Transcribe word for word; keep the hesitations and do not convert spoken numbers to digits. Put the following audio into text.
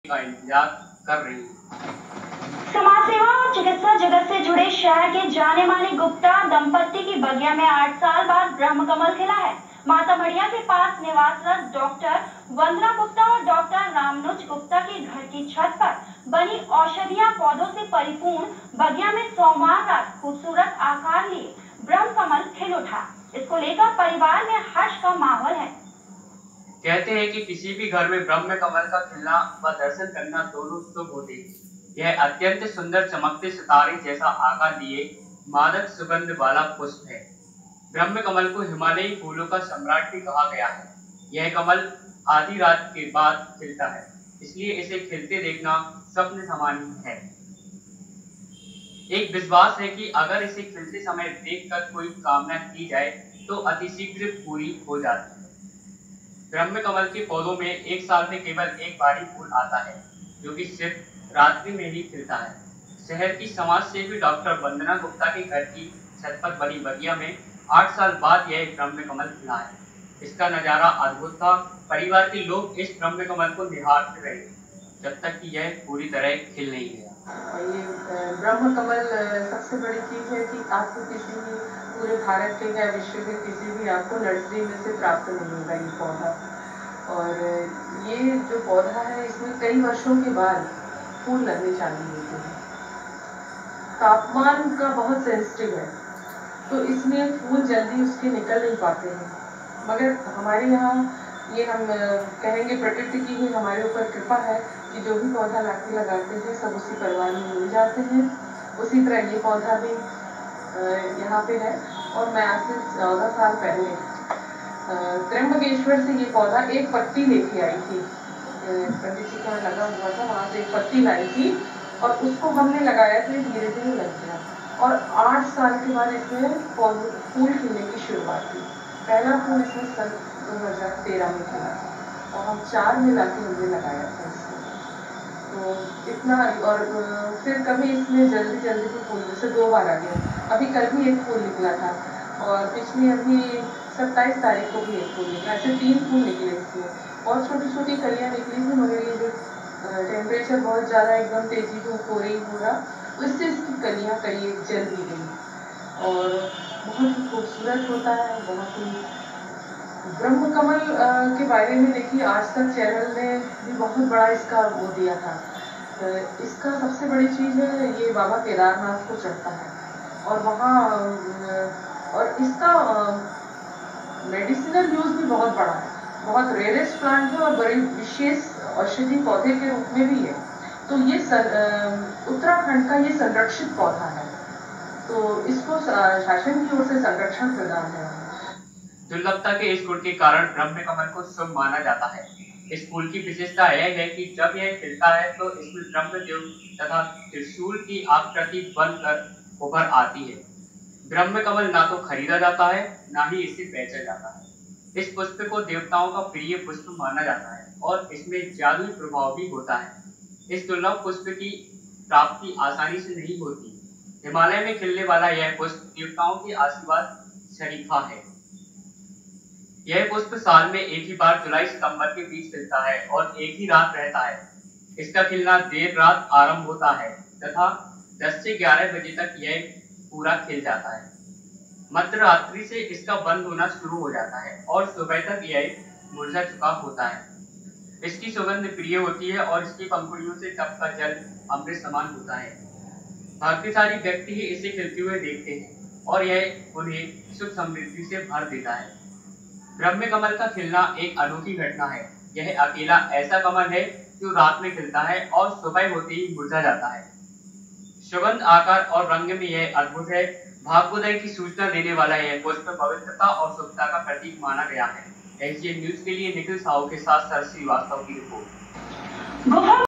का इंतजार कर रही है। समाज सेवा और चिकित्सा जगत से जुड़े शहर के जाने माने गुप्ता दंपत्ति की बगिया में आठ साल बाद ब्रह्म कमल खिला है। माता मढ़िया के पास निवासरत डॉक्टर वंदना गुप्ता और डॉक्टर रामनुज गुप्ता के घर की छत पर बनी औषधिया पौधों से परिपूर्ण बगिया में सोमवार रात खूबसूरत आकार लिए ब्रह्म कमल खिल उठा। इसको लेकर परिवार में हर्ष का माहौल है। कहते हैं कि किसी भी घर में ब्रह्म कमल का खिलना व दर्शन करना दोनों शुभ होते हैं। यह अत्यंत सुंदर चमकते सितारे जैसा आकार लिए मादक सुगंध वाला पुष्प है। ब्रह्म कमल को हिमालयी फूलों का सम्राट भी कहा गया है। यह कमल आधी रात के बाद खिलता है, इसलिए इसे खिलते देखना स्वप्न समान है। एक विश्वास है कि अगर इसे खिलते समय देखकर कोई कामना की जाए तो अतिशीघ्र पूरी हो जाती है। ब्रह्म कमल के पौधों में एक साल में केवल एक बार ही फूल आता है, जो कि सिर्फ रात्रि में ही खिलता है। शहर की समाज सेवी डॉक्टर वंदना गुप्ता के घर की छत पर बनी बगिया में आठ साल बाद यह ब्रह्म कमल खिला है। इसका नजारा अद्भुत था। परिवार के लोग इस ब्रह्म कमल को निहारते रहे जब तक कि यह पूरी तरह खिल नहीं गया। ये ब्रह्म कमल सबसे बड़ी चीज है कि आपको किसी भी पूरे भारत के या विश्व के किसी भी आपको नर्सरी में से प्राप्त नहीं होगा ये पौधा। और ये जो पौधा है इसमें कई वर्षों के बाद फूल लगने चालू होते हैं। तापमान का बहुत सेंसिटिव है, तो इसमें फूल जल्दी उसके निकल नहीं पाते हैं। मगर हमारे यहाँ ये हम कहेंगे प्रकृति की ही हमारे ऊपर कृपा है कि जो भी पौधा लाके लगाते हैं सब उसी परिवार में मिल जाते हैं। उसी तरह ये पौधा भी यहाँ पे है। और मैं आज से चौदह साल पहले त्र्यंबकेश्वर से ये पौधा एक पत्ती लेके आई थी। पंडित जी का लगा हुआ था, वहाँ से एक पत्ती लाई थी और उसको हमने लगाया था, धीरे धीरे लग गया। और आठ साल के बाद इसमें फूल खिलने की शुरुआत हुई। पहला फूल इसमें सन दो हजार तेरह में खिला था और हम चार में लाके हमने लगाया था इसको। तो इतना, और फिर कभी इसमें जल्दी जल्दी भी फूल, जैसे दो बार आ गया। अभी कल भी एक फूल निकला था और पिछली अभी सत्ताईस तारीख को भी एक फूल निकला। ऐसे तीन फूल निकले इसमें और छोटी छोटी कलियाँ निकली थी। मगर ये जो टेम्परेचर बहुत ज़्यादा एकदम तेजी धूप हो रही हो रहा, उससे इसकी कलियाँ कई जल भी गई और बहुत ही खूबसूरत होता है। बहुत ही ब्रह्म कमल के बारे में देखिए, आज तक चैनल ने भी बहुत बड़ा इसका वो दिया था। इसका सबसे बड़ी चीज़ है ये बाबा केदारनाथ को चढ़ता है और वहाँ और इसका मेडिसिनल यूज भी बहुत बड़ा है। बहुत रेयरेस्ट प्लांट है और बड़ी विशेष औषधि पौधे के रूप में भी है। तो ये उत्तराखंड का ये संरक्षित पौधा है, तो इसको शासन की ओर से संरक्षण प्रदान है। दुर्लभता के इस गुण के कारण ब्रह्म कमल को शुभ माना जाता है। इस फूल की विशेषता यह है कि जब यह खिलता है तो इसमें ब्रह्मदेव तथा त्रिशूल की आकृति बनकर उभर आती है। ब्रह्म कमल ना तो खरीदा जाता है, ना ही इसे बेचा जाता है। इस पुष्प को देवताओं का प्रिय पुष्प माना जाता है और इसमें जादुई प्रभाव भी होता है। इस दुर्लभ पुष्प की प्राप्ति आसानी से नहीं होती। हिमालय में खिलने वाला यह पुष्प देवताओं के आशीर्वाद शरीफा है। यह पुष्प साल में एक ही बार जुलाई सितंबर के बीच खिलता है और एक ही रात रहता है। इसका खिलना देर रात आरंभ होता है तथा दस से ग्यारह बजे तक यह पूरा खिल जाता है। मध्य रात्रि से इसका बंद होना शुरू हो जाता है और सुबह तक यह मुरझा चुका होता है। इसकी सुगंध प्रिय होती है और इसकी पंखुड़ियों से टपका जल अमृत समान होता है। भाग्यशाली व्यक्ति ही इसे खिलते हुए देखते हैं और यह उन्हें सुख समृद्धि से भर देता है। ब्रह्म कमल का खिलना एक अनोखी घटना है। यह अकेला ऐसा कमल है जो रात में खिलता है और सुबह होते ही मुरझा जाता है। सुगंध, आकार और रंग में यह अद्भुत है। भाग्योदय की सूचना देने वाला यह पुष्प पवित्रता और शुभता का प्रतीक माना गया है। एस जी एन न्यूज के लिए निखिल साहू के साथ सर श्रीवास्तव की रिपोर्ट।